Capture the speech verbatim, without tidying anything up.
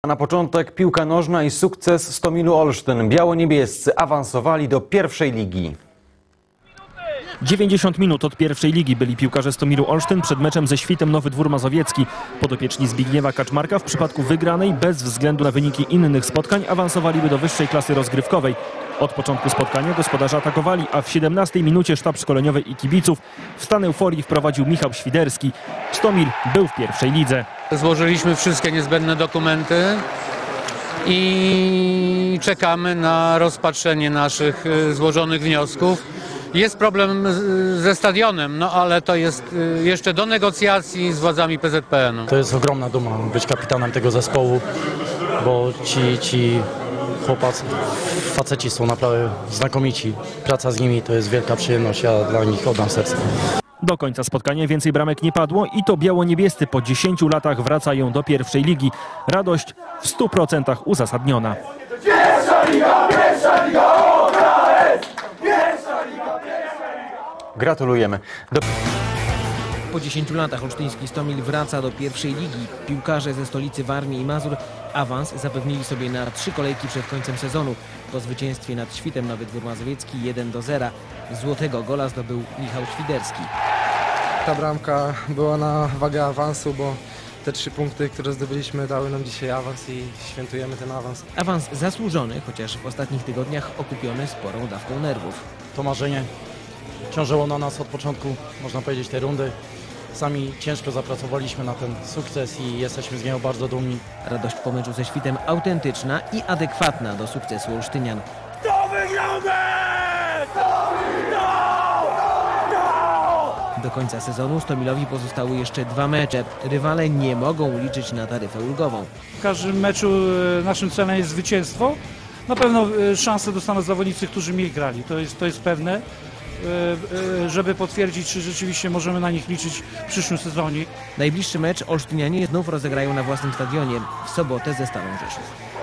Na początek piłka nożna i sukces Stomilu Olsztyn. Biało-niebiescy awansowali do pierwszej ligi. dziewięćdziesiąt minut od pierwszej ligi byli piłkarze Stomilu Olsztyn przed meczem ze Świtem Nowy Dwór Mazowiecki. Podopieczni Zbigniewa Kaczmarka w przypadku wygranej, bez względu na wyniki innych spotkań, awansowaliby do wyższej klasy rozgrywkowej. Od początku spotkania gospodarze atakowali, a w siedemnastej minucie sztab szkoleniowy i kibiców w stan euforii wprowadził Michał Świderski. Stomil był w pierwszej lidze. Złożyliśmy wszystkie niezbędne dokumenty i czekamy na rozpatrzenie naszych złożonych wniosków. Jest problem ze stadionem, no ale to jest jeszcze do negocjacji z władzami P Z P N-u. To jest ogromna duma być kapitanem tego zespołu, bo ci, ci chłopacy, faceci są naprawdę znakomici. Praca z nimi to jest wielka przyjemność, ja dla nich oddam serce. Do końca spotkania więcej bramek nie padło i to biało-niebiescy po dziesięciu latach wracają do pierwszej ligi. Radość w stu procentach uzasadniona. Pierwsza liga, pierwsza liga, ona jest! Gratulujemy. Do... Po dziesięciu latach olsztyński Stomil wraca do pierwszej ligi. Piłkarze ze stolicy Warmii i Mazur awans zapewnili sobie na trzy kolejki przed końcem sezonu. Po zwycięstwie nad Świtem Nowy Dwór Mazowiecki jeden do zera. Złotego gola zdobył Michał Świderski. Ta bramka była na wagę awansu, bo te trzy punkty, które zdobyliśmy, dały nam dzisiaj awans i świętujemy ten awans. Awans zasłużony, chociaż w ostatnich tygodniach okupiony sporą dawką nerwów. To marzenie ciążyło na nas od początku, można powiedzieć, tej rundy. Sami ciężko zapracowaliśmy na ten sukces i jesteśmy z niego bardzo dumni. Radość po meczu ze Świtem autentyczna i adekwatna do sukcesu olsztynian. To wygramy! Do końca sezonu Stomilowi pozostały jeszcze dwa mecze. Rywale nie mogą liczyć na taryfę ulgową. W każdym meczu naszym celem jest zwycięstwo. Na pewno szansę dostaną zawodnicy, którzy mniej grali. To jest, to jest pewne, żeby potwierdzić, czy rzeczywiście możemy na nich liczyć w przyszłym sezonie. Najbliższy mecz olsztynianie znów rozegrają na własnym stadionie w sobotę ze Stalą Rzeszów.